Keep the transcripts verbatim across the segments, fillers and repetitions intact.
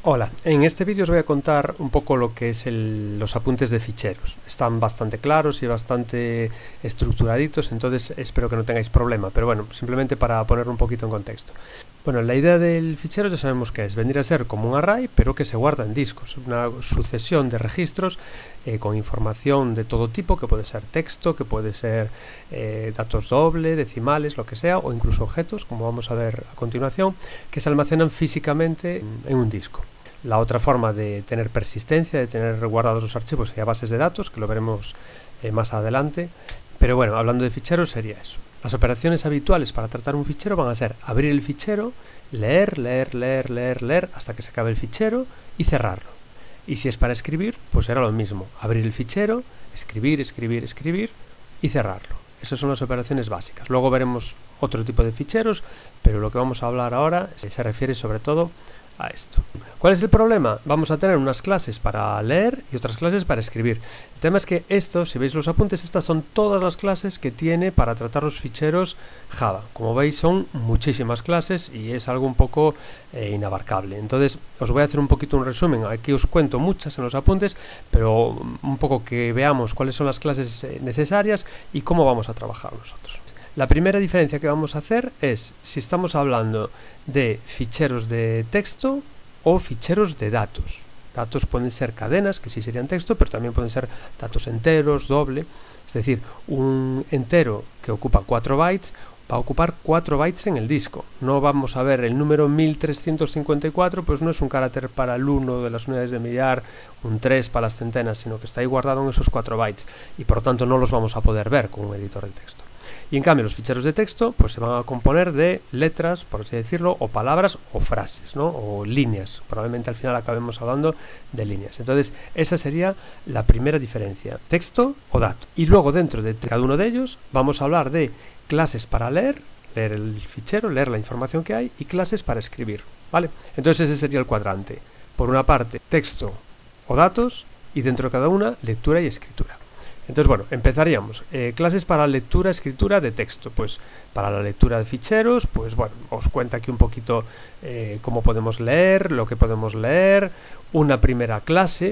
Hola, en este vídeo os voy a contar un poco lo que es el, los apuntes de ficheros. Están bastante claros y bastante estructuraditos, entonces espero que no tengáis problema, pero bueno, simplemente para ponerlo un poquito en contexto. Bueno, la idea del fichero ya sabemos que es venir a ser como un array, pero que se guarda en discos, una sucesión de registros eh, con información de todo tipo, que puede ser texto, que puede ser eh, datos doble, decimales, lo que sea, o incluso objetos, como vamos a ver a continuación, que se almacenan físicamente en, en un disco. La otra forma de tener persistencia, de tener guardados los archivos, sería bases de datos, que lo veremos eh, más adelante. Pero bueno, hablando de ficheros sería eso. Las operaciones habituales para tratar un fichero van a ser abrir el fichero, leer, leer, leer, leer, leer, hasta que se acabe el fichero y cerrarlo. Y si es para escribir, pues será lo mismo. Abrir el fichero, escribir, escribir, escribir y cerrarlo. Esas son las operaciones básicas. Luego veremos otro tipo de ficheros, pero lo que vamos a hablar ahora se refiere sobre todo a esto. ¿Cuál es el problema? Vamos a tener unas clases para leer y otras clases para escribir. El tema es que esto, si veis los apuntes, estas son todas las clases que tiene para tratar los ficheros Java. Como veis, son muchísimas clases y es algo un poco eh, inabarcable. Entonces, os voy a hacer un poquito un resumen. Aquí os cuento muchas en los apuntes, pero un poco que veamos cuáles son las clases eh, necesarias y cómo vamos a trabajar nosotros. La primera diferencia que vamos a hacer es si estamos hablando de ficheros de texto o ficheros de datos. Datos pueden ser cadenas, que sí serían texto, pero también pueden ser datos enteros, doble. Es decir, un entero que ocupa cuatro bytes va a ocupar cuatro bytes en el disco. No vamos a ver el número mil trescientos cincuenta y cuatro, pues no es un carácter para el uno de las unidades de millar, un tres para las centenas, sino que está ahí guardado en esos cuatro bytes y por lo tanto no los vamos a poder ver con un editor de texto. Y en cambio los ficheros de texto pues se van a componer de letras, por así decirlo, o palabras o frases, ¿no? O líneas. Probablemente al final acabemos hablando de líneas. Entonces esa sería la primera diferencia, texto o dato. Y luego dentro de cada uno de ellos vamos a hablar de clases para leer, leer el fichero, leer la información que hay, y clases para escribir, ¿vale? Entonces ese sería el cuadrante. Por una parte texto o datos y dentro de cada una lectura y escritura. Entonces, bueno, empezaríamos. Eh, clases para lectura, escritura de texto. Pues para la lectura de ficheros, pues bueno, os cuenta aquí un poquito eh, cómo podemos leer, lo que podemos leer, una primera clase,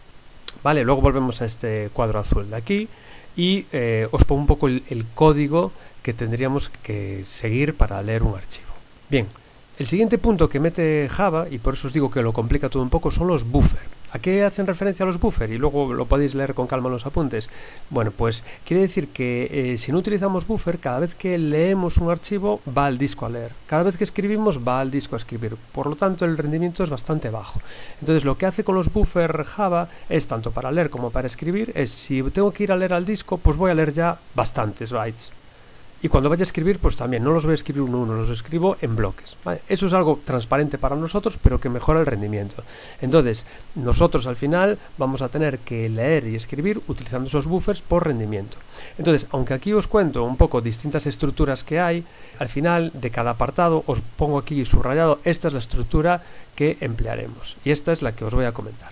¿vale? Luego volvemos a este cuadro azul de aquí y eh, os pongo un poco el, el código que tendríamos que seguir para leer un archivo. Bien, el siguiente punto que mete Java, y por eso os digo que lo complica todo un poco, son los buffers. ¿A qué hacen referencia los buffers? Y luego lo podéis leer con calma en los apuntes. Bueno, pues quiere decir que eh, si no utilizamos buffer, cada vez que leemos un archivo va al disco a leer. Cada vez que escribimos va al disco a escribir. Por lo tanto, el rendimiento es bastante bajo. Entonces, lo que hace con los buffers Java es, tanto para leer como para escribir, es si tengo que ir a leer al disco, pues voy a leer ya bastantes bytes. Y cuando vaya a escribir, pues también no los voy a escribir uno a uno, los escribo en bloques, ¿vale? Eso es algo transparente para nosotros, pero que mejora el rendimiento. Entonces, nosotros al final vamos a tener que leer y escribir utilizando esos buffers por rendimiento. Entonces, aunque aquí os cuento un poco distintas estructuras que hay, al final de cada apartado os pongo aquí subrayado, esta es la estructura que emplearemos. Y esta es la que os voy a comentar.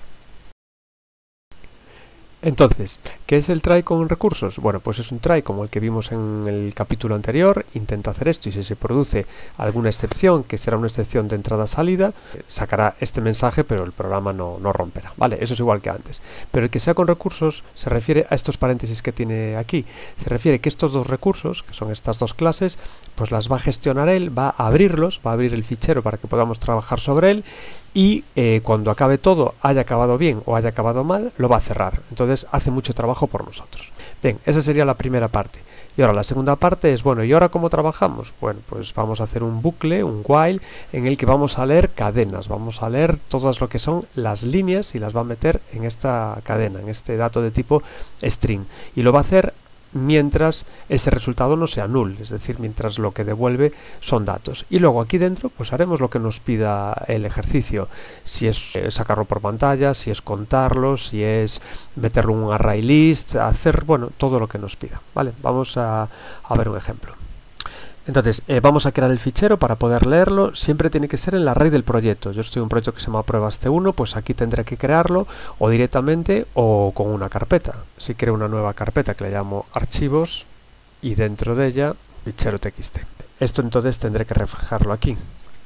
Entonces, ¿qué es el try con recursos? Bueno, pues es un try como el que vimos en el capítulo anterior, intenta hacer esto y si se produce alguna excepción, que será una excepción de entrada-salida, sacará este mensaje, pero el programa no, no romperá, ¿vale? Eso es igual que antes. Pero el que sea con recursos se refiere a estos paréntesis que tiene aquí. Se refiere que estos dos recursos, que son estas dos clases, pues las va a gestionar él, va a abrirlos, va a abrir el fichero para que podamos trabajar sobre él y eh, cuando acabe todo, haya acabado bien o haya acabado mal, lo va a cerrar. Entonces hace mucho trabajo por nosotros. Bien, esa sería la primera parte. Y ahora la segunda parte es, bueno, ¿y ahora cómo trabajamos? Bueno, pues vamos a hacer un bucle, un while, en el que vamos a leer cadenas. Vamos a leer todas lo que son las líneas y las va a meter en esta cadena, en este dato de tipo string. Y lo va a hacer mientras ese resultado no sea null, es decir, mientras lo que devuelve son datos. Y luego aquí dentro pues haremos lo que nos pida el ejercicio, si es eh, sacarlo por pantalla, si es contarlo, si es meterlo en un array list, hacer, bueno, todo lo que nos pida, ¿vale? Vamos a, a ver un ejemplo. Entonces, eh, vamos a crear el fichero para poder leerlo. Siempre tiene que ser en la raíz del proyecto. Yo estoy en un proyecto que se llama pruebas T uno, pues aquí tendré que crearlo o directamente o con una carpeta. Si creo una nueva carpeta que le llamo archivos y dentro de ella fichero txt. Esto entonces tendré que reflejarlo aquí.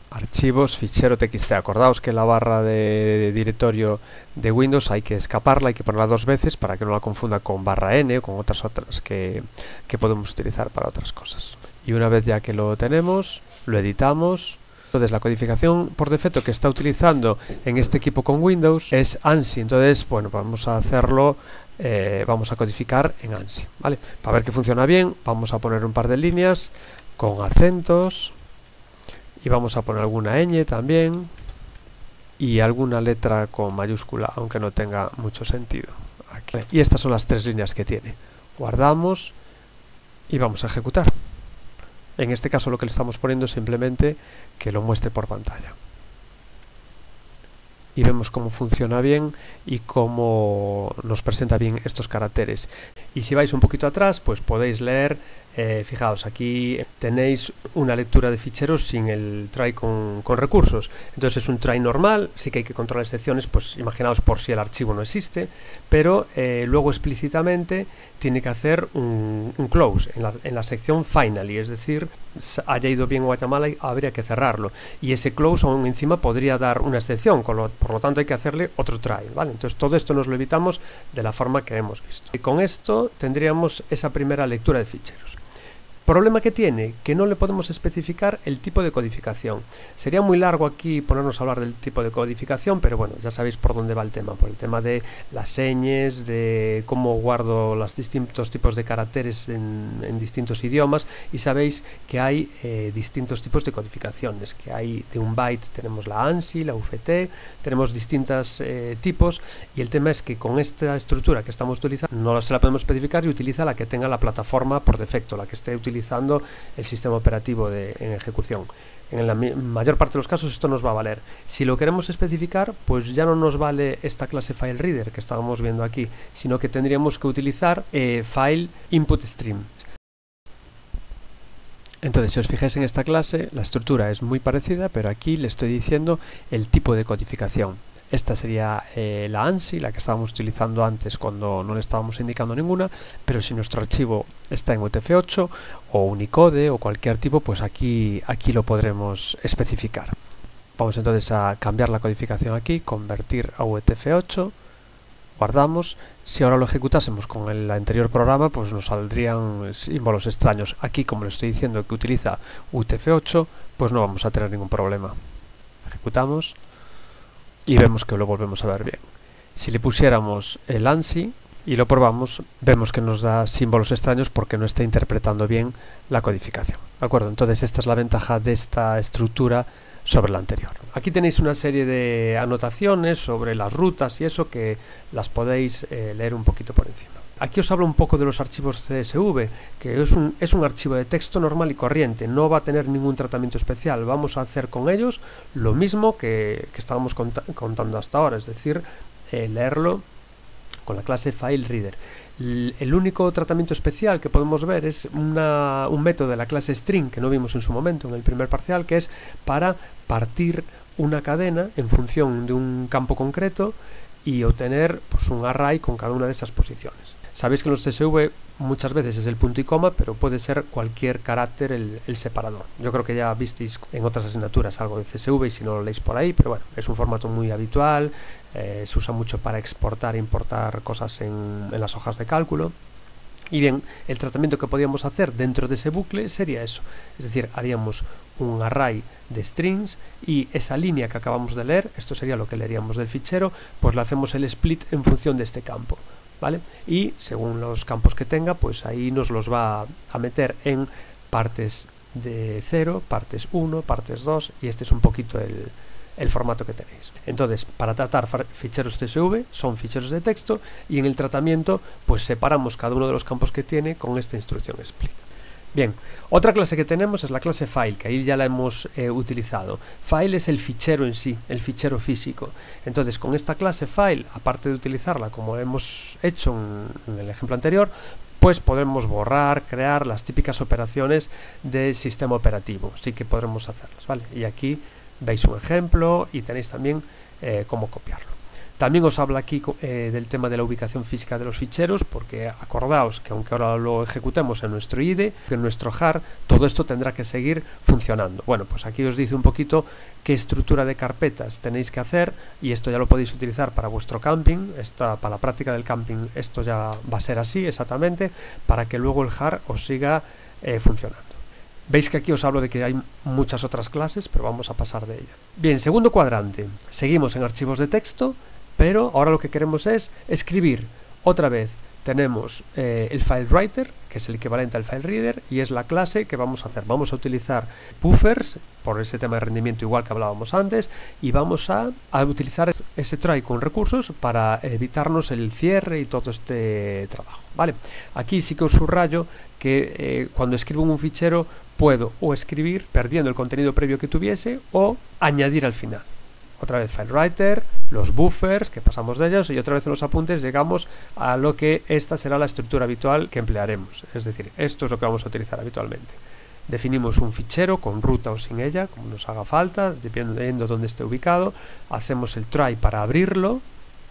archivos, fichero txt. Acordaos que la barra de directorio de Windows hay que escaparla, hay que ponerla dos veces para que no la confunda con barra N o con otras otras que, que podemos utilizar para otras cosas. Y una vez ya que lo tenemos, lo editamos. Entonces la codificación por defecto que está utilizando en este equipo con Windows es ANSI. Entonces, bueno, vamos a hacerlo, eh, vamos a codificar en ANSI, ¿vale? Para ver que funciona bien, vamos a poner un par de líneas con acentos y vamos a poner alguna ñ también y alguna letra con mayúscula, aunque no tenga mucho sentido. Aquí. Y estas son las tres líneas que tiene. Guardamos y vamos a ejecutar. En este caso lo que le estamos poniendo es simplemente que lo muestre por pantalla. Y vemos cómo funciona bien y cómo nos presenta bien estos caracteres. Y si vais un poquito atrás, pues podéis leer, eh, fijaos, aquí tenéis una lectura de ficheros sin el try con, con recursos. Entonces es un try normal, sí que hay que controlar excepciones, pues imaginaos por si el archivo no existe, pero eh, luego explícitamente tiene que hacer un, un close en la, en la sección finally, es decir, haya ido bien o haya mal, habría que cerrarlo. Y ese close aún encima podría dar una excepción, con lo, por lo tanto hay que hacerle otro try, ¿vale? Entonces todo esto nos lo evitamos de la forma que hemos visto. Y con esto tendríamos esa primera lectura de ficheros. ¿Problema que tiene? Que no le podemos especificar el tipo de codificación. Sería muy largo aquí ponernos a hablar del tipo de codificación, pero bueno, ya sabéis por dónde va el tema, por el tema de las señas, de cómo guardo los distintos tipos de caracteres en, en distintos idiomas, y sabéis que hay eh, distintos tipos de codificaciones, que hay de un byte tenemos la ANSI, la U F T, tenemos distintos eh, tipos, y el tema es que con esta estructura que estamos utilizando no se la podemos especificar y utiliza la que tenga la plataforma por defecto, la que esté utilizando utilizando el sistema operativo de, en ejecución. En la mayor parte de los casos esto nos va a valer. Si lo queremos especificar, pues ya no nos vale esta clase FileReader que estábamos viendo aquí, sino que tendríamos que utilizar eh, File Input Stream. Entonces, si os fijáis en esta clase, la estructura es muy parecida, pero aquí le estoy diciendo el tipo de codificación. Esta sería eh, la ANSI, la que estábamos utilizando antes cuando no le estábamos indicando ninguna, pero si nuestro archivo está en U T F ocho o Unicode o cualquier tipo, pues aquí, aquí lo podremos especificar. Vamos entonces a cambiar la codificación aquí, convertir a U T F ocho, guardamos. Si ahora lo ejecutásemos con el anterior programa, pues nos saldrían símbolos extraños. Aquí, como le estoy diciendo que utiliza U T F ocho, pues no vamos a tener ningún problema. Ejecutamos. Y vemos que lo volvemos a ver bien. Si le pusiéramos el ANSI y lo probamos, vemos que nos da símbolos extraños porque no está interpretando bien la codificación. ¿De acuerdo? Entonces esta es la ventaja de esta estructura sobre la anterior. Aquí tenéis una serie de anotaciones sobre las rutas y eso que las podéis eh, leer un poquito por encima. Aquí os hablo un poco de los archivos C S V, que es un, es un archivo de texto normal y corriente, no va a tener ningún tratamiento especial. Vamos a hacer con ellos lo mismo que, que estábamos cont contando hasta ahora, es decir, eh, leerlo con la clase FileReader. El, el único tratamiento especial que podemos ver es una, un método de la clase string que no vimos en su momento en el primer parcial, que es para partir una cadena en función de un campo concreto y obtener pues, un array con cada una de esas posiciones. Sabéis que en los C S V muchas veces es el punto y coma, pero puede ser cualquier carácter el, el separador. Yo creo que ya visteis en otras asignaturas algo de C S V y si no lo leéis por ahí, pero bueno, es un formato muy habitual, eh, se usa mucho para exportar e importar cosas en, en las hojas de cálculo. Y bien, el tratamiento que podíamos hacer dentro de ese bucle sería eso, es decir, haríamos un array de strings y esa línea que acabamos de leer, esto sería lo que leeríamos del fichero, pues le hacemos el split en función de este campo, ¿vale? Y según los campos que tenga, pues ahí nos los va a meter en partes de cero, partes uno, partes dos, y este es un poquito el, el formato que tenéis. Entonces, para tratar ficheros C S V son ficheros de texto y en el tratamiento pues separamos cada uno de los campos que tiene con esta instrucción split. Bien, otra clase que tenemos es la clase file, que ahí ya la hemos eh, utilizado. File es el fichero en sí, el fichero físico. Entonces, con esta clase file, aparte de utilizarla como hemos hecho en, en el ejemplo anterior, pues podemos borrar, crear las típicas operaciones de sistema operativo. Sí que podremos hacerlas, ¿vale? Y aquí veis un ejemplo y tenéis también eh, cómo copiarlo. También os habla aquí eh, del tema de la ubicación física de los ficheros, porque acordaos que aunque ahora lo ejecutemos en nuestro I D E, en nuestro jar, todo esto tendrá que seguir funcionando. Bueno, pues aquí os dice un poquito qué estructura de carpetas tenéis que hacer, y esto ya lo podéis utilizar para vuestro camping. Esta, para la práctica del camping esto ya va a ser así exactamente, para que luego el jar os siga eh, funcionando. Veis que aquí os hablo de que hay muchas otras clases, pero vamos a pasar de ella. Bien, segundo cuadrante. Seguimos en archivos de texto, pero ahora lo que queremos es escribir. Otra vez tenemos eh, el FileWriter, que es el equivalente al FileReader, y es la clase que vamos a hacer. Vamos a utilizar buffers, por ese tema de rendimiento igual que hablábamos antes, y vamos a, a utilizar ese try con recursos para evitarnos el cierre y todo este trabajo, ¿vale? Aquí sí que os subrayo que eh, cuando escribo en un fichero puedo o escribir perdiendo el contenido previo que tuviese o añadir al final. Otra vez FileWriter, los buffers, que pasamos de ellos, y otra vez en los apuntes llegamos a lo que esta será la estructura habitual que emplearemos. Es decir, esto es lo que vamos a utilizar habitualmente. Definimos un fichero con ruta o sin ella, como nos haga falta, dependiendo de dónde esté ubicado. Hacemos el try para abrirlo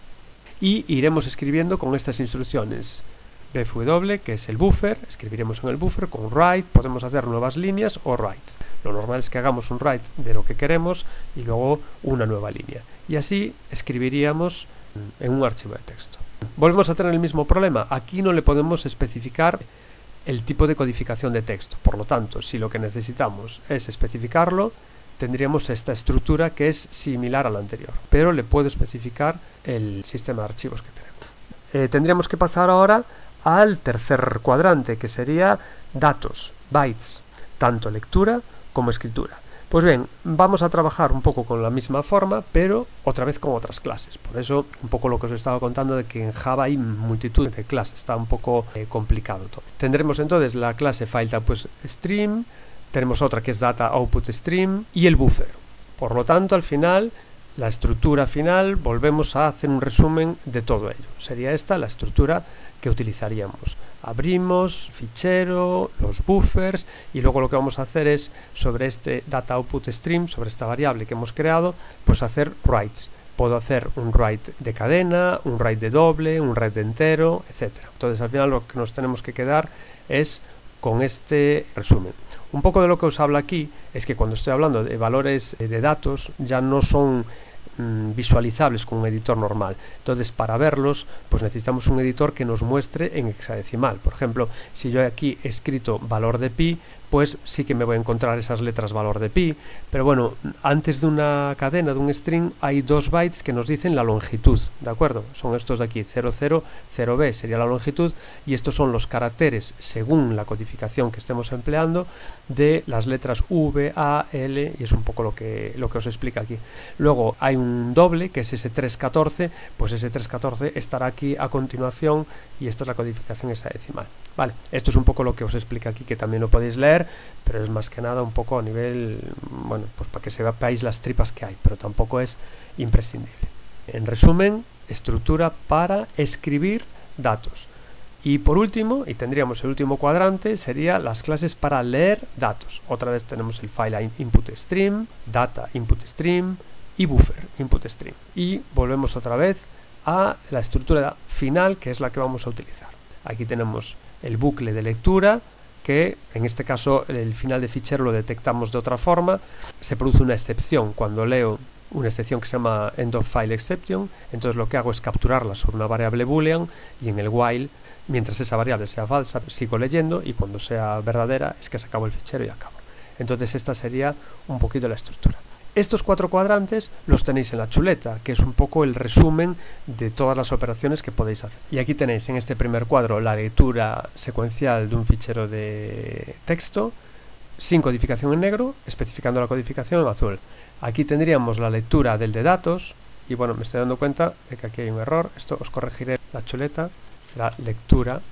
y iremos escribiendo con estas instrucciones. bfw, que es el buffer, escribiremos en el buffer con write, podemos hacer nuevas líneas o write. Lo normal es que hagamos un write de lo que queremos y luego una nueva línea. Y así escribiríamos en un archivo de texto. Volvemos a tener el mismo problema. Aquí no le podemos especificar el tipo de codificación de texto. Por lo tanto, si lo que necesitamos es especificarlo, tendríamos esta estructura que es similar a la anterior. Pero le puedo especificar el sistema de archivos que tenemos. Eh, tendríamos que pasar ahora al tercer cuadrante, que sería datos, bytes, tanto lectura como escritura. Pues bien, vamos a trabajar un poco con la misma forma, pero otra vez con otras clases. Por eso, un poco lo que os estaba contando de que en Java hay multitud de clases, está un poco eh, complicado todo. Tendremos entonces la clase FileTypeStream, tenemos otra que es DataOutputStream y el buffer. Por lo tanto, al final, la estructura final, volvemos a hacer un resumen de todo ello. Sería esta la estructura que utilizaríamos. Abrimos fichero, los buffers, y luego lo que vamos a hacer es sobre este DataOutputStream, sobre esta variable que hemos creado, pues hacer writes. Puedo hacer un write de cadena, un write de doble, un write de entero, etcétera. Entonces al final lo que nos tenemos que quedar es con este resumen. Un poco de lo que os hablo aquí es que cuando estoy hablando de valores de datos ya no son mmm, visualizables con un editor normal. Entonces, para verlos, pues necesitamos un editor que nos muestre en hexadecimal. Por ejemplo, si yo aquí he escrito valor de pi, pues sí que me voy a encontrar esas letras valor de pi, pero bueno, antes de una cadena, de un string, hay dos bytes que nos dicen la longitud, ¿de acuerdo? Son estos de aquí, cero cero cero b sería la longitud, y estos son los caracteres, según la codificación que estemos empleando, de las letras V, A, L, y es un poco lo que, lo que os explica aquí. Luego hay un doble, que es ese tres catorce, pues ese tres catorce estará aquí a continuación, y esta es la codificación hexadecimal. Vale, esto es un poco lo que os explica aquí, que también lo podéis leer, pero es más que nada un poco a nivel, bueno, pues para que se veáis las tripas que hay, pero tampoco es imprescindible. En resumen, estructura para escribir datos. Y por último, y tendríamos el último cuadrante, sería las clases para leer datos. Otra vez tenemos el file input stream, data input stream y buffer input stream. Y volvemos otra vez a la estructura final, que es la que vamos a utilizar. Aquí tenemos el bucle de lectura, que en este caso el final de fichero lo detectamos de otra forma. Se produce una excepción cuando leo una excepción que se llama EndOfFileException, entonces lo que hago es capturarla sobre una variable boolean, y en el while, mientras esa variable sea falsa, sigo leyendo, y cuando sea verdadera es que se acabó el fichero y acabo. Entonces esta sería un poquito la estructura. Estos cuatro cuadrantes los tenéis en la chuleta, que es un poco el resumen de todas las operaciones que podéis hacer. Y aquí tenéis en este primer cuadro la lectura secuencial de un fichero de texto, sin codificación en negro, especificando la codificación en azul. Aquí tendríamos la lectura del de datos, y bueno, me estoy dando cuenta de que aquí hay un error, esto os corregiré la chuleta, será lectura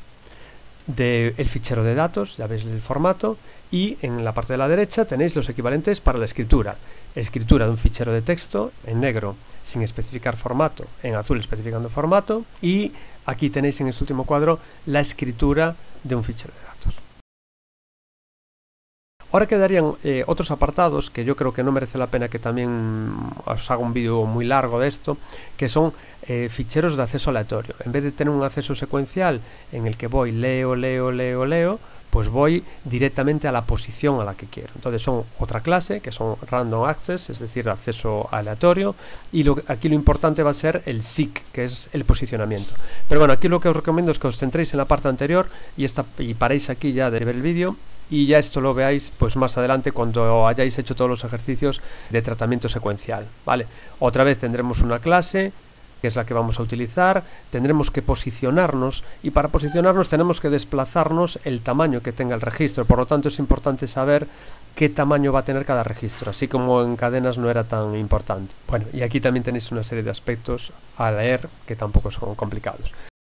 del fichero de datos, ya veis el formato, y en la parte de la derecha tenéis los equivalentes para la escritura. Escritura de un fichero de texto en negro sin especificar formato, en azul especificando formato, y aquí tenéis en este último cuadro la escritura de un fichero de datos. Ahora quedarían eh, otros apartados que yo creo que no merece la pena que también os haga un vídeo muy largo de esto, que son eh, ficheros de acceso aleatorio. En vez de tener un acceso secuencial en el que voy, leo, leo, leo, leo, pues voy directamente a la posición a la que quiero. Entonces son otra clase, que son Random Access, es decir, acceso aleatorio, y lo, aquí lo importante va a ser el seek, que es el posicionamiento. Pero bueno, aquí lo que os recomiendo es que os centréis en la parte anterior y, esta, y paréis aquí ya de ver el vídeo, y ya esto lo veáis pues más adelante cuando hayáis hecho todos los ejercicios de tratamiento secuencial, ¿vale? Otra vez tendremos una clase que es la que vamos a utilizar, tendremos que posicionarnos, y para posicionarnos tenemos que desplazarnos el tamaño que tenga el registro. Por lo tanto es importante saber qué tamaño va a tener cada registro, así como en cadenas no era tan importante. Bueno, y aquí también tenéis una serie de aspectos a leer que tampoco son complicados.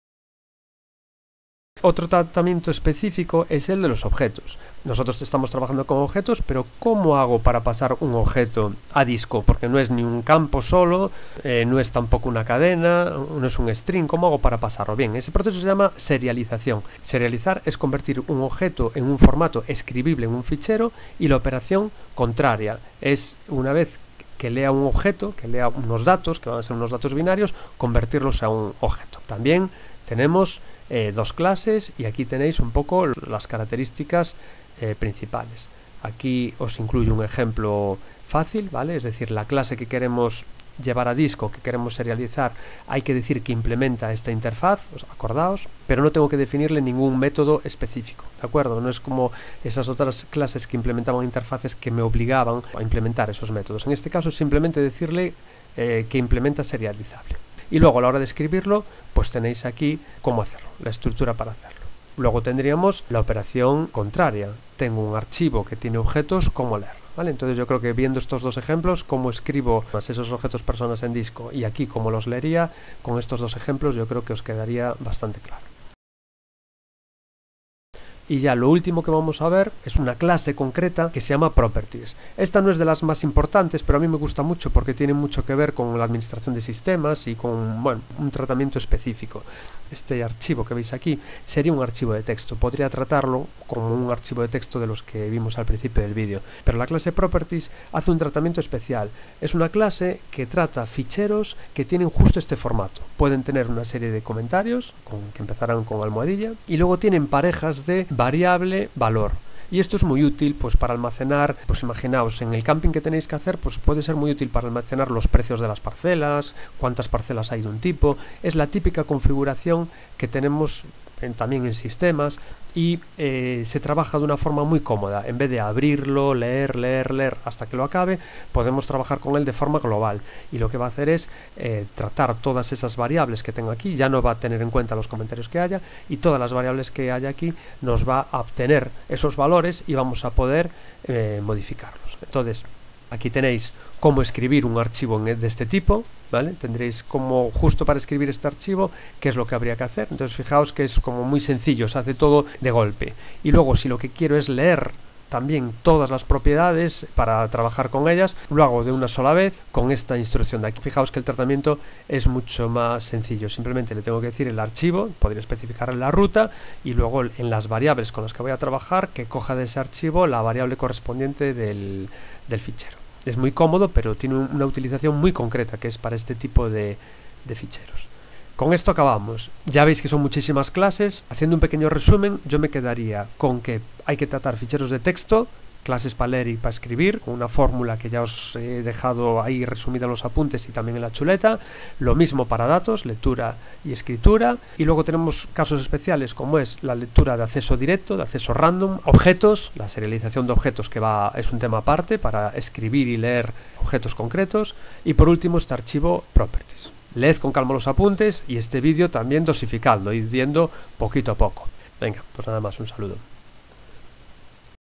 Otro tratamiento específico es el de los objetos. Nosotros estamos trabajando con objetos, pero ¿cómo hago para pasar un objeto a disco? Porque no es ni un campo solo, eh, no es tampoco una cadena, no es un string. ¿Cómo hago para pasarlo? Bien, ese proceso se llama serialización. Serializar es convertir un objeto en un formato escribible en un fichero, y la operación contraria es, una vez que lea un objeto, que lea unos datos, que van a ser unos datos binarios, convertirlos a un objeto. También tenemos eh, dos clases, y aquí tenéis un poco las características eh, principales. Aquí os incluyo un ejemplo fácil, ¿vale? Es decir, la clase que queremos llevar a disco, que queremos serializar, hay que decir que implementa esta interfaz, acordaos, pero no tengo que definirle ningún método específico, ¿de acuerdo? No es como esas otras clases que implementaban interfaces que me obligaban a implementar esos métodos. En este caso simplemente decirle eh, que implementa serializable. Y luego a la hora de escribirlo, pues tenéis aquí cómo hacerlo, la estructura para hacerlo. Luego tendríamos la operación contraria. Tengo un archivo que tiene objetos, ¿cómo leerlo? ¿Vale? Entonces yo creo que viendo estos dos ejemplos, cómo escribo esos objetos personas en disco y aquí cómo los leería, con estos dos ejemplos yo creo que os quedaría bastante claro. Y ya lo último que vamos a ver es una clase concreta que se llama Properties. Esta no es de las más importantes, pero a mí me gusta mucho porque tiene mucho que ver con la administración de sistemas y con, bueno, un tratamiento específico. Este archivo que veis aquí sería un archivo de texto. Podría tratarlo como un archivo de texto de los que vimos al principio del vídeo. Pero la clase Properties hace un tratamiento especial. Es una clase que trata ficheros que tienen justo este formato. Pueden tener una serie de comentarios con, que empezarán con almohadilla, y luego tienen parejas de variable valor. Y esto es muy útil pues para almacenar, pues imaginaos, en el camping que tenéis que hacer, pues puede ser muy útil para almacenar los precios de las parcelas, cuántas parcelas hay de un tipo. Es la típica configuración que tenemos en, también en sistemas, y eh, se trabaja de una forma muy cómoda. En vez de abrirlo, leer, leer, leer hasta que lo acabe, podemos trabajar con él de forma global, y lo que va a hacer es eh, tratar todas esas variables que tengo aquí. Ya no va a tener en cuenta los comentarios que haya, y todas las variables que haya aquí nos va a obtener esos valores y vamos a poder eh, modificarlos. Entonces aquí tenéis cómo escribir un archivo de este tipo, ¿vale? Tendréis como justo para escribir este archivo qué es lo que habría que hacer. Entonces fijaos que es como muy sencillo, se hace todo de golpe. Y luego si lo que quiero es leer también todas las propiedades para trabajar con ellas, lo hago de una sola vez con esta instrucción de aquí. Fijaos que el tratamiento es mucho más sencillo. Simplemente le tengo que decir el archivo, podría especificar la ruta, y luego en las variables con las que voy a trabajar, que coja de ese archivo la variable correspondiente del, del fichero. Es muy cómodo, pero tiene una utilización muy concreta, que es para este tipo de, de ficheros. Con esto acabamos. Ya veis que son muchísimas clases. Haciendo un pequeño resumen, yo me quedaría con que hay que tratar ficheros de texto, clases para leer y para escribir, con una fórmula que ya os he dejado ahí resumida en los apuntes y también en la chuleta. Lo mismo para datos, lectura y escritura. Y luego tenemos casos especiales como es la lectura de acceso directo, de acceso random, objetos, la serialización de objetos, que va es un tema aparte para escribir y leer objetos concretos. Y por último este archivo Properties. Leed con calma los apuntes y este vídeo también dosificadlo, id viendo poquito a poco. Venga, pues nada más, un saludo.